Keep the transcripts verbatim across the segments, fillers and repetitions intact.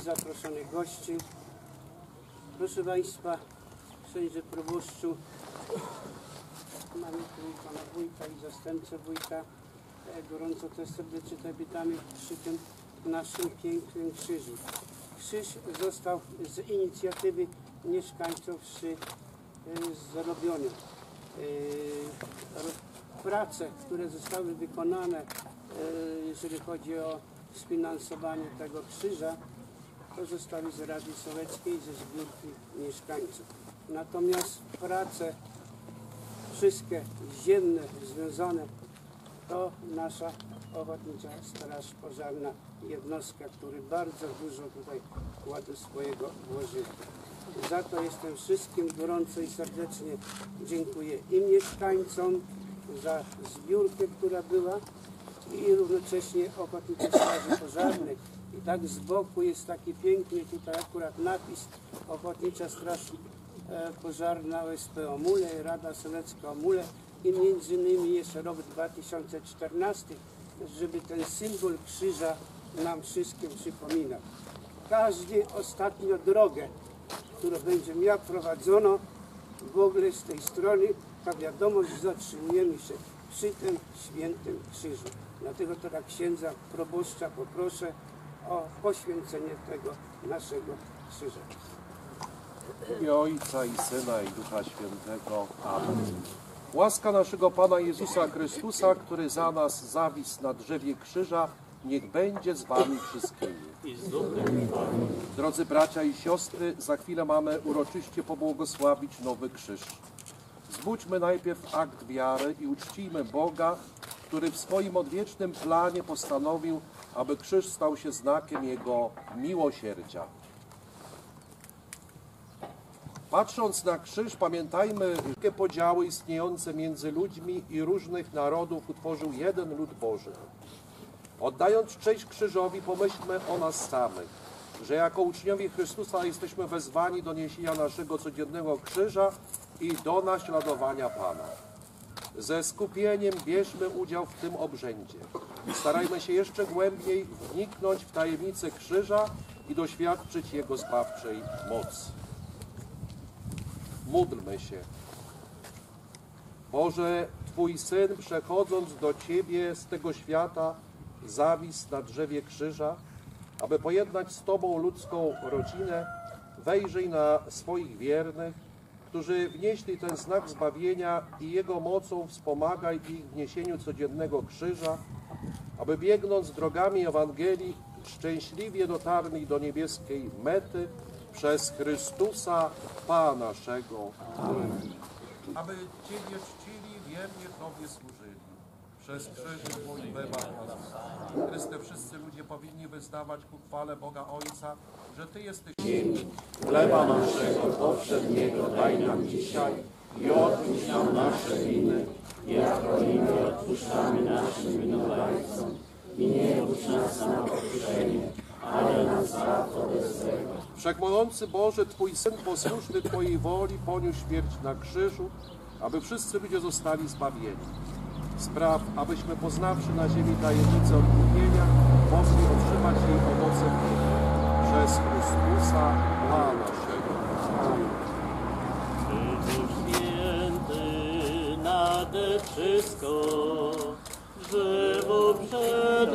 zaproszonych gości. Proszę Państwa, księże proboszczu, mamy tu pana wójta i zastępcę wójta. Gorąco też serdecznie witamy przy tym naszym pięknym krzyżu. Krzyż został z inicjatywy mieszkańców zrobiony. Prace, które zostały wykonane, jeżeli chodzi o sfinansowanie tego krzyża, to zostały z Rady Sołeckiej, ze zbiórki mieszkańców. Natomiast prace wszystkie ziemne związane to nasza Ochotnicza Straż Pożarna, jednostka, która bardzo dużo tutaj wkładu swojego włożyła. Za to jestem wszystkim gorąco i serdecznie dziękuję i mieszkańcom za zbiórkę, która była, i równocześnie Ochotniczej Straży Pożarnej. I tak z boku jest taki piękny tutaj akurat napis Ochotnicza Straż Pożarna O S P Omule, Rada Sołecka Omule i między innymi jest rok dwa tysiące czternasty, żeby ten symbol krzyża nam wszystkim przypominał. Każdy ostatnio drogę, którą będzie miała prowadzono w ogóle z tej strony, ta wiadomość, zatrzymujemy się przy tym świętym krzyżu. Dlatego teraz księdza proboszcza poproszę o poświęcenie tego naszego krzyża. W imię Ojca i Syna i Ducha Świętego. Amen. Łaska naszego Pana Jezusa Chrystusa, który za nas zawisł na drzewie krzyża, niech będzie z wami wszystkimi. Drodzy bracia i siostry, za chwilę mamy uroczyście pobłogosławić nowy krzyż. Zbudźmy najpierw akt wiary i uczcijmy Boga, który w swoim odwiecznym planie postanowił, aby krzyż stał się znakiem Jego miłosierdzia. Patrząc na krzyż, pamiętajmy, że wszystkie podziały istniejące między ludźmi i różnych narodów utworzył jeden lud Boży. Oddając cześć krzyżowi, pomyślmy o nas samych, że jako uczniowie Chrystusa jesteśmy wezwani do niesienia naszego codziennego krzyża i do naśladowania Pana. Ze skupieniem bierzmy udział w tym obrzędzie. Starajmy się jeszcze głębiej wniknąć w tajemnicę krzyża i doświadczyć Jego zbawczej mocy. Módlmy się. Boże, Twój Syn, przechodząc do Ciebie z tego świata, zawisł na drzewie krzyża, aby pojednać z Tobą ludzką rodzinę. Wejrzyj na swoich wiernych, którzy wnieśli ten znak zbawienia, i Jego mocą wspomagaj ich w niesieniu codziennego krzyża, aby biegnąc drogami Ewangelii szczęśliwie dotarli do niebieskiej mety przez Chrystusa Pana naszego. Amen. Aby Ciebie czcili, wiernie Tobie służyli. Przez krzyż Twój wybór. Chryste, wszyscy ludzie powinni wyznawać ku chwale Boga Ojca, że Ty jesteś ziemi. Chleba naszego powszedniego daj nam dzisiaj i odpuść nam nasze winy, jako i my odpuszczamy naszym winowajcom. I nie wódź nas na pokuszenie, ale nas zbaw od złego. Wszechmogący Boże, Twój Syn posłuszny Twojej woli poniósł śmierć na krzyżu, aby wszyscy ludzie zostali zbawieni. Spraw, abyśmy poznawszy na ziemi tajemnicę odkupienia, mogli otrzymać jej owoce przez Chrystusa Pana naszego. Święty nade wszystko, żywo przed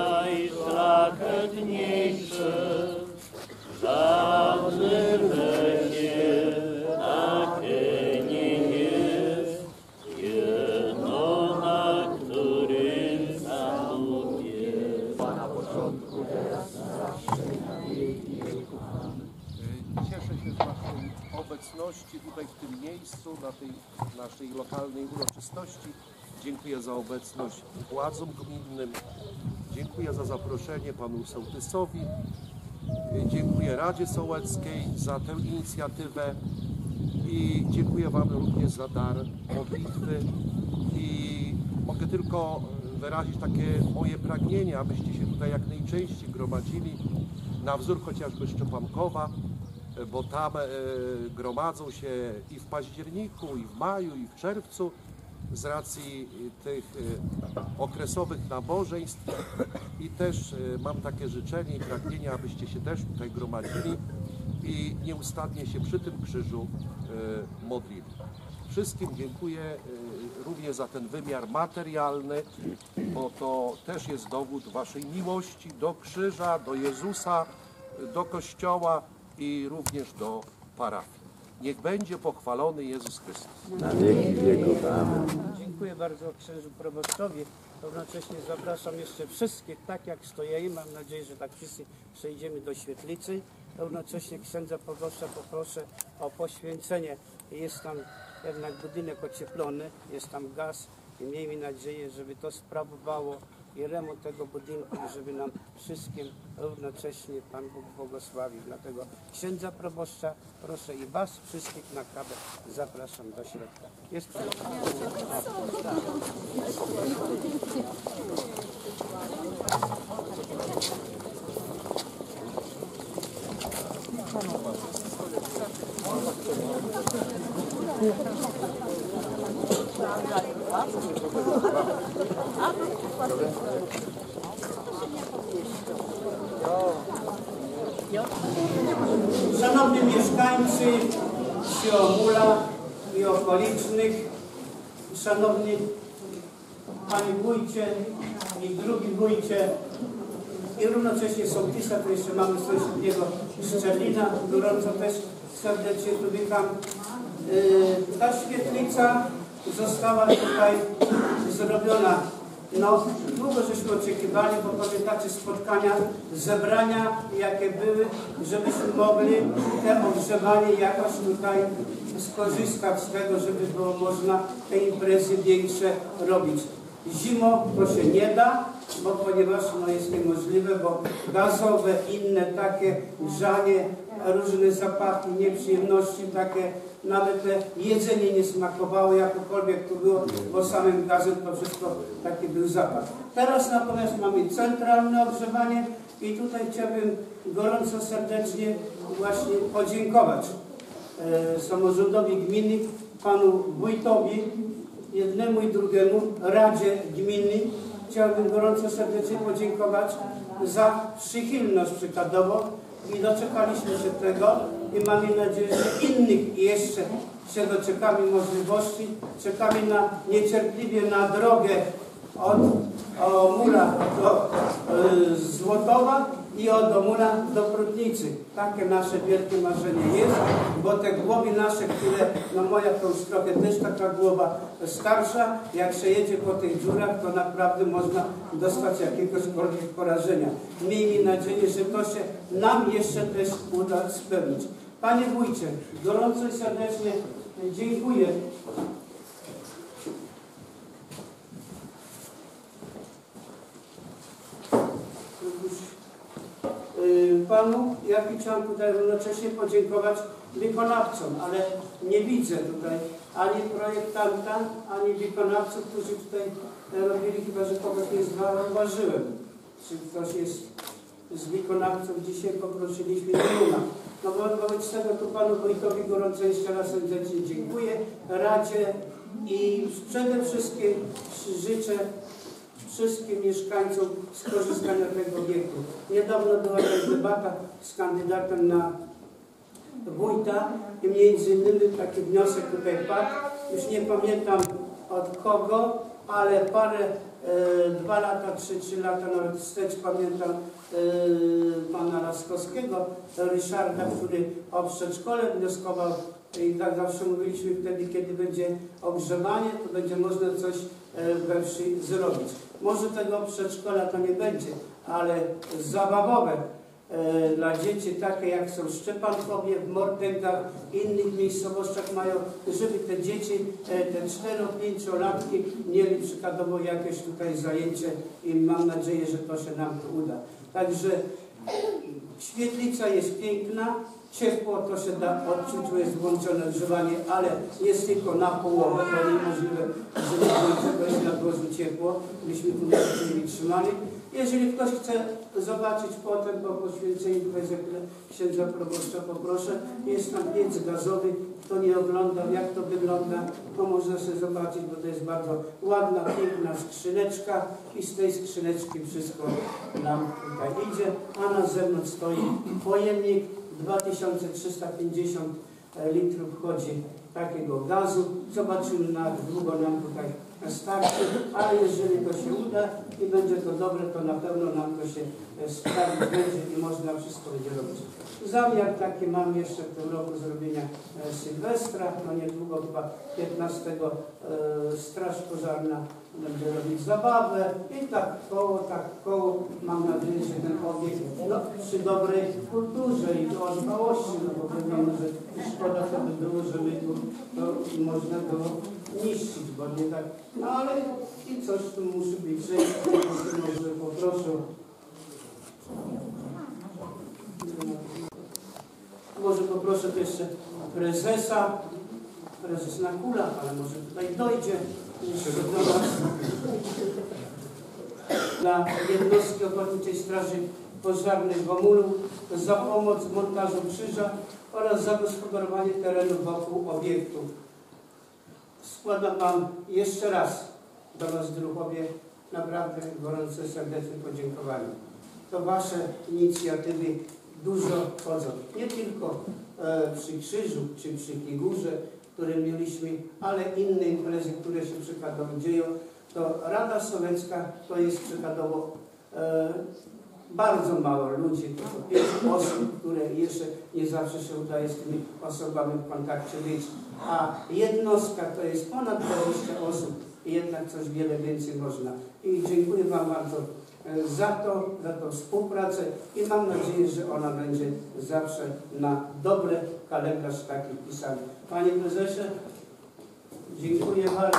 najszlachetniejsze, żadne będzie takie nie jest, jedno, na którym zanubię. Na początku, teraz, na zawsze, na wieki wieków. Cieszę się z Waszej obecności tutaj w tym miejscu, na tej naszej lokalnej uroczystości. Dziękuję za obecność władzom gminnym. Dziękuję za zaproszenie panu sołtysowi. Dziękuję Radzie Sołeckiej za tę inicjatywę i dziękuję Wam również za dar modlitwy. I mogę tylko wyrazić takie moje pragnienie, abyście się tutaj jak najczęściej gromadzili, na wzór chociażby Szczepankowa, bo tam gromadzą się i w październiku, i w maju, i w czerwcu z racji tych okresowych nabożeństw i też mam takie życzenie i pragnienie, abyście się też tutaj gromadzili i nieustannie się przy tym krzyżu modlili. Wszystkim dziękuję również za ten wymiar materialny, bo to też jest dowód waszej miłości do krzyża, do Jezusa, do Kościoła i również do parafii. Niech będzie pochwalony Jezus Chrystus. Na wieki wieków. Amen. Dziękuję bardzo księdzu proboszczowi. Równocześnie zapraszam jeszcze wszystkich, tak jak stoimy. Mam nadzieję, że tak wszyscy przejdziemy do świetlicy. Równocześnie księdza proboszcza poproszę o poświęcenie. Jest tam jednak budynek ocieplony, jest tam gaz i miejmy nadzieję, żeby to sprawowało i remont tego budynku, żeby nam wszystkim równocześnie Pan Bóg błogosławił. Dlatego księdza proboszcza proszę i was wszystkich na kawę zapraszam do środka. Jest Szanowni mieszkańcy Siomula i okolicznych, szanowni panie wójcie i drugi wójcie i równocześnie sołtysa, to jeszcze mamy sąsiedniego Szczelina, gorąco też serdecznie tu witam. Yy, ta świetlica została tutaj zrobiona. No, długo żeśmy oczekiwali, bo pamiętacie spotkania, zebrania, jakie były, żebyśmy mogli te ogrzewanie jakoś tutaj skorzystać z tego, żeby było można te imprezy większe robić. Zimą to się nie da, bo ponieważ no, jest niemożliwe, bo gazowe, inne takie grzanie, różne zapachy, nieprzyjemności takie, nawet te jedzenie nie smakowało, jakokolwiek to było, bo samym gazem to wszystko taki był zapach. Teraz natomiast mamy centralne ogrzewanie i tutaj chciałbym gorąco serdecznie właśnie podziękować e, samorządowi gminy, panu wójtowi, jednemu i drugiemu, Radzie Gminy. Chciałbym gorąco serdecznie podziękować za przychylność przykładowo i doczekaliśmy się tego i mamy nadzieję, że innych jeszcze się doczekamy możliwości. Czekamy na, niecierpliwie na drogę od Omula do y, Złotowa i od Omula do Prudnicy. Takie nasze wielkie marzenie jest, bo te głowy nasze, które, no moja to już trochę też taka głowa starsza, jak się jedzie po tych dziurach, to naprawdę można dostać jakiegośkolwiek porażenia. Miejmy nadzieję, że to się nam jeszcze też uda spełnić. Panie wójcie, gorąco i serdecznie dziękuję. Panu, jak i chciałem tutaj równocześnie podziękować wykonawcom, ale nie widzę tutaj ani projektanta, ani wykonawców, którzy tutaj robili, chyba że kogoś nie zauważyłem. Czy ktoś jest z wykonawców? Dzisiaj poprosiliśmy Duna. No wobec tego tu panu wójtowi gorąco jeszcze raz serdecznie dziękuję, Radzie i przede wszystkim życzę wszystkim mieszkańcom skorzystania tego obiektu. Niedawno była też debata z kandydatem na wójta i między innymi taki wniosek tutaj padł. Już nie pamiętam od kogo, ale parę, e, dwa lata, trzy, trzy lata nawet wstecz pamiętam e, pana Laskowskiego, Ryszarda, który o przedszkole wnioskował i tak zawsze mówiliśmy wtedy, kiedy będzie ogrzewanie, to będzie można coś we wsi zrobić. Może tego przedszkola to nie będzie, ale zabawowe e, dla dzieci, takie jak są w Szczepankowie, w Mortęgach, innych miejscowościach mają, żeby te dzieci, e, te cztero-pięciolatki mieli przykładowo jakieś tutaj zajęcie i mam nadzieję, że to się nam to uda. Także świetlica jest piękna, Ciepło to się da odczuć, bo jest włączone ogrzewanie, ale jest tylko na połowę, bo niemożliwe, żeby było czegoś na dworzu ciepło, byśmy tu nie trzymali. Jeżeli ktoś chce zobaczyć potem po poświęceniu księdza proboszcza, poproszę, jest tam piec gazowy, kto nie oglądał, jak to wygląda, to można sobie zobaczyć, bo to jest bardzo ładna, piękna skrzyneczka i z tej skrzyneczki wszystko nam tutaj idzie, a na zewnątrz stoi pojemnik, dwa tysiące trzysta pięćdziesiąt litrów wchodzi takiego gazu. Zobaczymy, na jak długo nam tutaj starczy, ale jeżeli to się uda i będzie to dobre, to na pewno nam to się sprawić będzie i można wszystko będzie robić. Zamiar taki mam jeszcze w tym roku zrobienia e, Sylwestra, no niedługo chyba piętnastego e, Straż Pożarna będzie robić zabawę i tak koło, tak koło, mam nadzieję, że ten obiekt no, przy dobrej kulturze i do dbałości, no bo wiadomo, że szkoda to by było, żeby tu to można było niszczyć, bo nie tak, no ale i coś tu musi być, że może poproszę. Może poproszę tu jeszcze prezesa, prezes na kula, ale może tutaj dojdzie jeszcze do nas. Dla jednostki Ochotniczej Straży Pożarnej w Omulu za pomoc w montażu krzyża oraz zagospodarowanie terenu wokół obiektu. Składam Wam jeszcze raz do Was, druhowie, naprawdę gorące, serdeczne podziękowania. To Wasze inicjatywy dużo chodzą. Nie tylko e, przy krzyżu czy przy figurze, które mieliśmy, ale inne imprezy, które się przykładowo dzieją. To Rada Sołecka to jest przykładowo e, bardzo mało ludzi, tylko pięć osób, które jeszcze nie zawsze się udaje z tymi osobami w kontakcie być. A jednostka to jest ponad dwadzieścia osób i jednak coś wiele więcej można. I dziękuję Wam bardzo za to, za tą współpracę i mam nadzieję, że ona będzie zawsze na dobry kalendarz taki pisany. Panie Prezesie, dziękuję bardzo.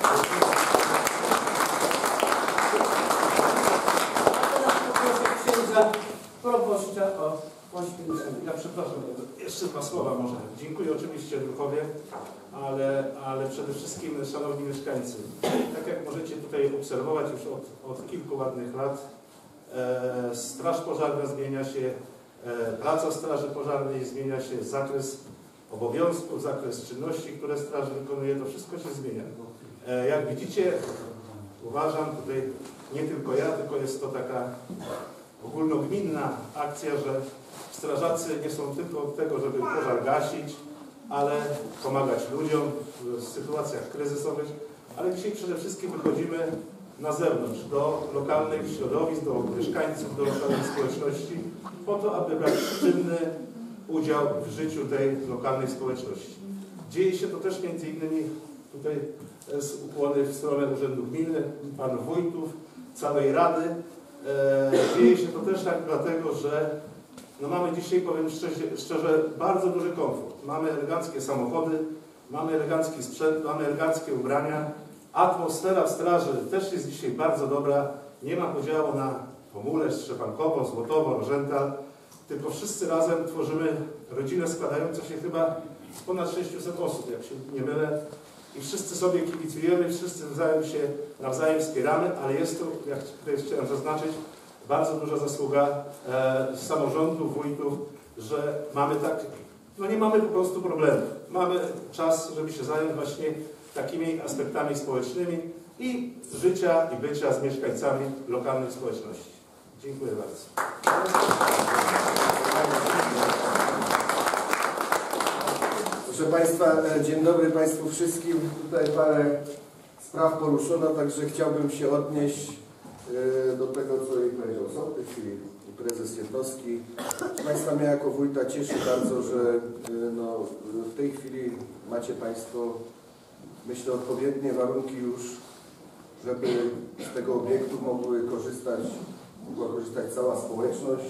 Księdza proboszcza o poświęcenie. Ja przepraszam, jeszcze dwa słowa może. Dziękuję oczywiście druhowie, ale, ale przede wszystkim szanowni mieszkańcy. Tak jak możecie tutaj obserwować już od, od kilku ładnych lat, e, Straż Pożarna zmienia się, e, praca Straży Pożarnej zmienia się, zakres obowiązków, zakres czynności, które Straż wykonuje, to wszystko się zmienia. E, jak widzicie, uważam tutaj nie tylko ja, tylko jest to taka ogólnogminna akcja, że strażacy nie są tylko od tego, żeby pożar gasić, ale pomagać ludziom w sytuacjach kryzysowych, ale dzisiaj przede wszystkim wychodzimy na zewnątrz, do lokalnych środowisk, do mieszkańców, do lokalnej społeczności, po to, aby brać czynny udział w życiu tej lokalnej społeczności. Dzieje się to też między innymi tutaj z ukłony w stronę Urzędu Gminy, panów wójtów, całej Rady. Dzieje się to też tak dlatego, że no mamy dzisiaj, powiem szczerze, szczerze, bardzo duży komfort. Mamy eleganckie samochody, mamy elegancki sprzęt, mamy eleganckie ubrania. Atmosfera w straży też jest dzisiaj bardzo dobra. Nie ma podziału na Pomulę, Szczepankowo, Złotowo, Rożęta, tylko wszyscy razem tworzymy rodzinę składającą się chyba z ponad sześciuset osób, jak się nie mylę. I wszyscy sobie kibicujemy, wszyscy nawzajem się nawzajem wspieramy, ale jest to, jak tutaj chciałem zaznaczyć, bardzo duża zasługa e, samorządu, wójtów, że mamy tak, no nie mamy po prostu problemów. Mamy czas, żeby się zająć właśnie takimi aspektami społecznymi i życia i bycia z mieszkańcami lokalnych społeczności. Dziękuję bardzo. Proszę Państwa, dzień dobry Państwu wszystkim. Tutaj parę spraw poruszono, także chciałbym się odnieść do tego, co i powiedział sołtys i prezes jednostki. Proszę Państwa, mnie jako wójta cieszy bardzo, że no, w tej chwili macie Państwo, myślę, odpowiednie warunki już, żeby z tego obiektu mogły korzystać, mogła korzystać cała społeczność.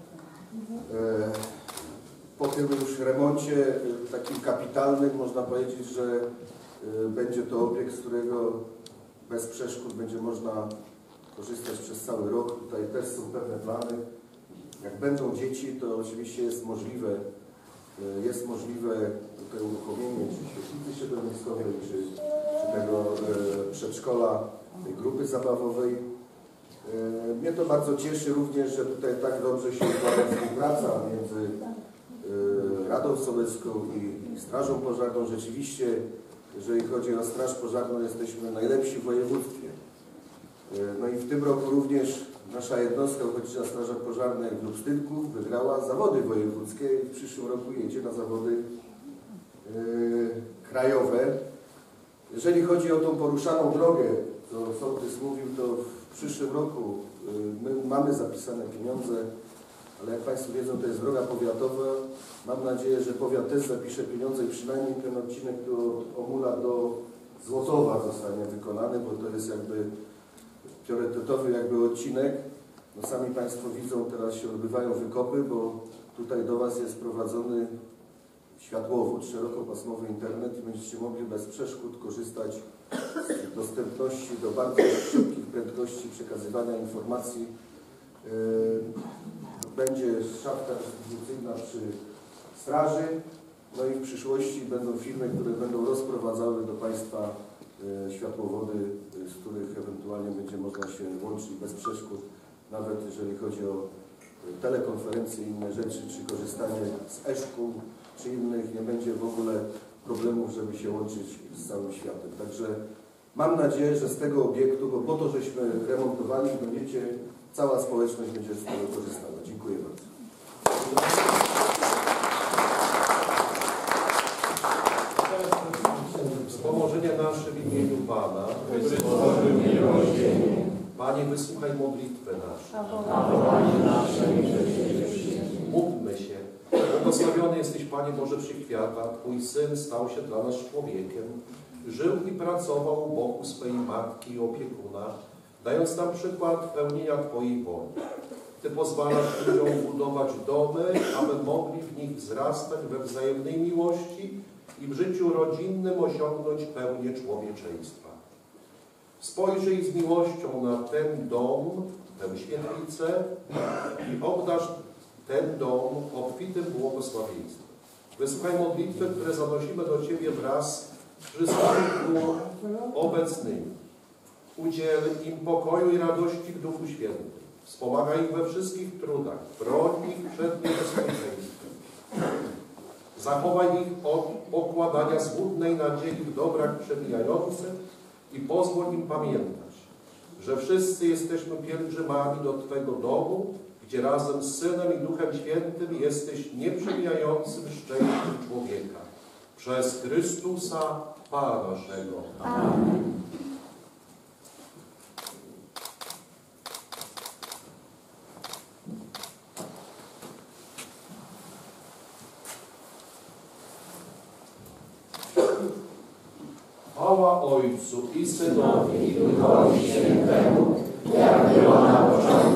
Po tym już remoncie takim kapitalnym można powiedzieć, że będzie to obiekt, z którego bez przeszkód będzie można korzystać przez cały rok. Tutaj też są pewne plany. Jak będą dzieci, to oczywiście jest możliwe e, jest możliwe tutaj uruchomienie czy świetlicy środowiskowej, czy, czy tego e, przedszkola, tej grupy zabawowej. E, mnie to bardzo cieszy również, że tutaj tak dobrze się układa współpraca między e, Radą Sołecką i, i Strażą Pożarną. Rzeczywiście, jeżeli chodzi o Straż Pożarną, jesteśmy najlepsi w województwie. No i w tym roku również nasza jednostka Ochotnicza Straża Pożarna w Lubstynku wygrała zawody wojewódzkie i w przyszłym roku jedzie na zawody yy, krajowe. Jeżeli chodzi o tą poruszaną drogę, co sołtys mówił, to w przyszłym roku yy, my mamy zapisane pieniądze, ale jak Państwo wiedzą, to jest droga powiatowa. Mam nadzieję, że powiat też zapisze pieniądze i przynajmniej ten odcinek do Omula do Złotowa zostanie wykonany, bo to jest jakby priorytetowy jakby odcinek. No sami Państwo widzą, teraz się odbywają wykopy, bo tutaj do Was jest prowadzony światłowód, szerokopasmowy internet i będziecie mogli bez przeszkód korzystać z dostępności do bardzo szybkich prędkości przekazywania informacji. Będzie szafka dystrybucyjna przy straży, no i w przyszłości będą firmy, które będą rozprowadzały do Państwa światłowody, z których ewentualnie będzie można się łączyć bez przeszkód, nawet jeżeli chodzi o telekonferencje i inne rzeczy, czy korzystanie z e-szkół, czy innych, nie będzie w ogóle problemów, żeby się łączyć z całym światem. Także mam nadzieję, że z tego obiektu, bo po to, żeśmy remontowali, będziecie, cała społeczność będzie z tego korzystała. Dziękuję bardzo. Wspomożenie nasze w imieniu Pana. Panie, wysłuchaj modlitwę naszą. Módlmy się. Błogosławiony jesteś, Panie Boże Wszechświata. Twój Syn stał się dla nas człowiekiem. Żył i pracował u boku swej matki i opiekuna, dając nam przykład pełnienia Twojej woli. Ty pozwalasz ludziom budować domy, aby mogli w nich wzrastać we wzajemnej miłości i w życiu rodzinnym osiągnąć pełnię człowieczeństwa. Spojrzyj z miłością na ten dom, tę świetlicę i obdarz ten dom obfitym błogosławieństwem. Wysłuchaj modlitwy, które zanosimy do Ciebie wraz z wszystkimi obecnymi. Udziel im pokoju i radości w Duchu Świętym. Wspomagaj ich we wszystkich trudach. Broń ich przed niebezpieczeństwem. Zachowaj ich od pokładania złudnej nadziei w dobrach przemijających i pozwól im pamiętać, że wszyscy jesteśmy pielgrzymami do Twego domu, gdzie razem z Synem i Duchem Świętym jesteś nieprzemijającym szczęściem człowieka. Przez Chrystusa Pana naszego. Amen. Chwała Ojcu i Synowi i Duchowi Świętemu, jak było na początku,